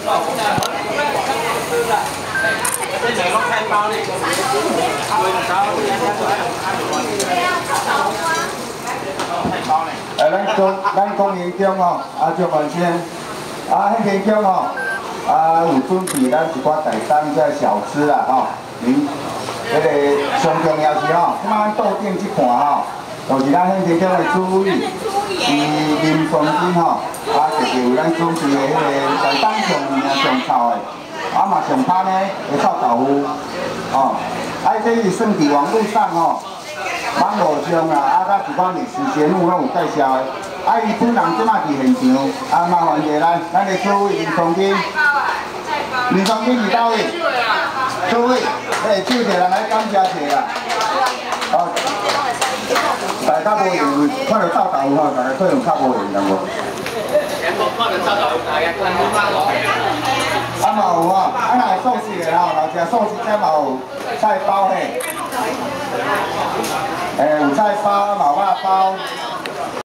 咱公园中吼，就完先，迄边中吼，有准备咱一寡台东这小吃啦吼。迄个上重要是吼，即摆桌顶即看吼，就是咱迄边中的主委，伊林双金吼，就是有咱准备的迄个台东上臭的，嘛上香的的臭豆腐，吼，这是算伫网络上吼。 网络上啦，甲一寡历史节目拢有介绍的。伊本人即马伫现场，麻烦者咱的主委林双金，林双金伫倒位？主委，手摕人来感谢者啦。哦，大家无用，看到臭豆腐吼，大家可能较无用淡薄。看到臭豆腐，大家看到臭豆腐。嘛有吼，若会素食的吼，若食素食则嘛有菜包嘿。有菜包、肉包包。